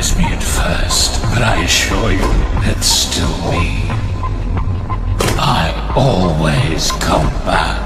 was me at first, but I assure you, it's still me. I always come back.